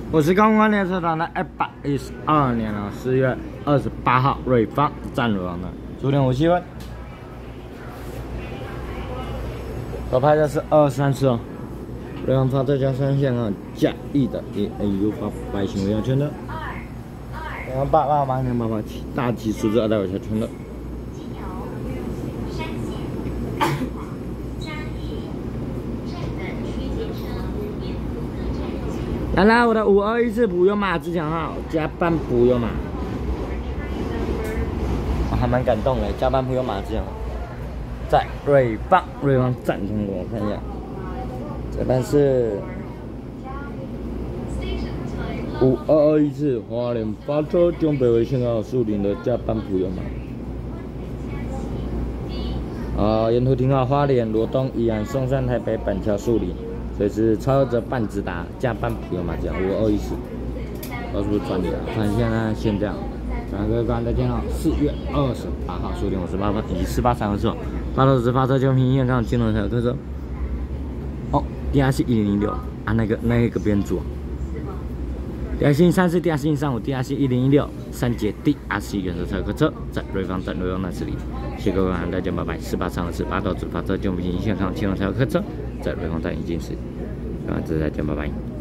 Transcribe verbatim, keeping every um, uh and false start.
我是刚刚列车长的一百一十二年了四月二十八号瑞芳站瑞芳的，昨天我媳妇，我拍的是二三四哦，瑞芳发浙江三线啊，嘉义的也有发百姓维亚圈的，然后八八八零八八七大吉数字二代维亚圈的。 来来，我的五二一四普悠玛自强号加班普悠玛，我还蛮感动的，加班普悠玛自强号在瑞芳瑞芳站通过，我看一下，这班是五二二一四花莲发车中北回信号树林的加班普悠玛，啊，沿途停好花莲罗东宜兰松山台北板桥树林。 随时超着半直达加班普悠玛这样五二一四，到是不是转点？看现在先这样，感谢各位观众再见了。四月二十八号十点五十八分以及四八三二四，八头直发车就平线上金融车客车。哦 ，D R C 一零零六啊，那个那一个编组 ，D R C 三四 D R C 三五 D R C 一零一六三节 D R C 原车车客车在瑞芳站瑞芳那这里，谢谢各位观众再见，拜拜。四八三二四八头直发车就平线上金融车客车。 在瑞芳站已经是，啊，这再见，拜拜。